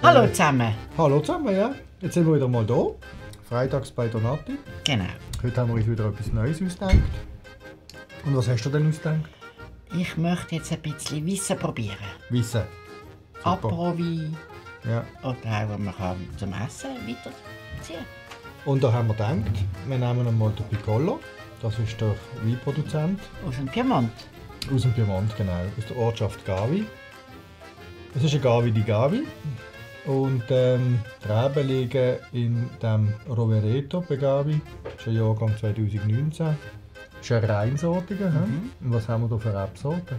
Hallo zusammen. Hallo zusammen, ja. Jetzt sind wir wieder mal da. Freitags bei Donati. Genau. Heute haben wir uns wieder etwas Neues ausgedacht. Und was hast du denn ausgedacht? Ich möchte jetzt ein bisschen Wissen probieren. Wissen. Super. Apero-Wein. Ja. Oder auch, man kann zum Essen weiterziehen. Und da haben wir gedacht, wir nehmen einmal den Piccolo. Das ist der Weinproduzent. Aus dem Piemont. Aus dem Piemont, genau. Aus der Ortschaft Gavi. Es ist ein Gavi di Gavi. Und die Reben liegen in dem Rovereto bei Gavi. Das ist ein Jahrgang 2019. Das ist eine Reinsortige. Und was haben wir da für Rebsorten?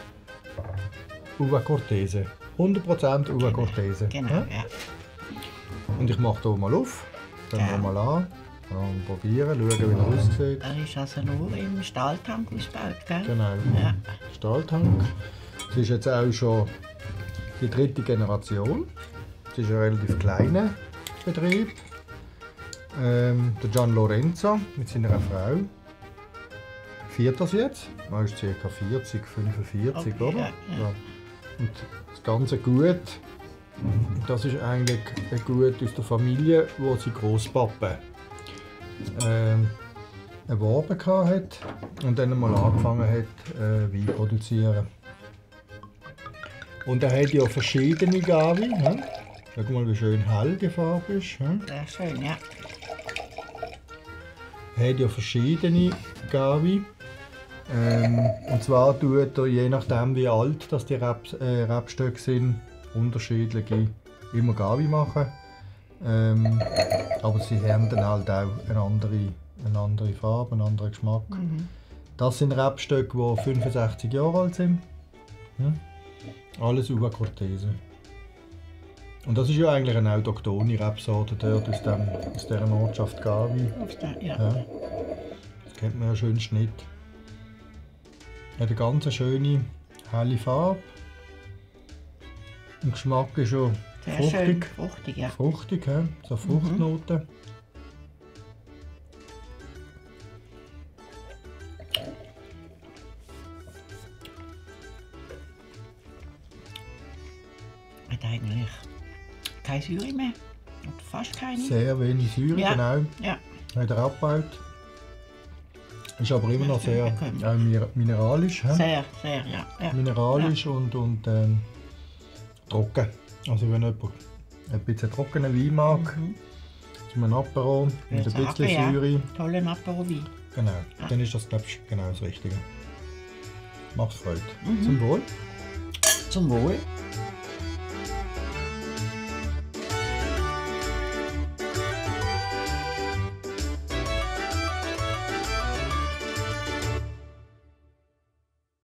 Uva Cortese. 100% Uva Cortese. Genau, ja. Und ich mache hier mal auf. Schauen wir mal an. Dann probieren, schauen, wie er aussieht. Er ist also nur im Stahltank ausgebaut, gell? Genau. Ja. Stahltank. Es ist jetzt auch schon die 3. Generation. Es ist ein relativ kleiner Betrieb. Der Gian Lorenzo mit seiner Frau feiert das jetzt. Er ist ca. 40, 45, Okay, oder? ja. Ja. Und das ganze Gut, das ist eigentlich ein Gut aus der Familie, wo sein Großpapa erworben hat und dann mal angefangen hat, Wein zu produzieren. Und er hat ja verschiedene Gavi. Schau mal, wie schön hell die Farbe ist. Sehr schön, ja. Er hat ja verschiedene Gavi. Und zwar tut er, je nachdem wie alt das die Rebstöcke sind, unterschiedliche immer Gavi machen. Aber sie haben dann halt auch eine andere Farbe, einen anderen Geschmack. Das sind Rebstöcke, die 65 Jahre alt sind. Alles Uva Cortese. Und das ist ja eigentlich eine autochthone Rebsorte dort aus dieser Ortschaft Gavi. Ja. Das kennt man ja schön Schnitt. Hat eine ganz schöne, helle Farbe. Der Geschmack ist schon Sehr fruchtig. schön fruchtig, ja. Fruchtig, he? So Fruchtnoten. Hat eigentlich keine Säure mehr. Oder fast keine. Sehr wenig Säure, Ja. genau. Ja. Hat er abgebaut. Ist aber immer noch sehr bekommen. mineralisch. He? Sehr, sehr, ja. Ja. Mineralisch und trocken. Also wenn jemand ein bisschen trockenen Wein mag, zum Apero mit ein bisschen Säure, Tollen Apero-Wein. genau, dann ist das, glaube ich, genau das Richtige. Macht Freude. Zum Wohl. Zum Wohl.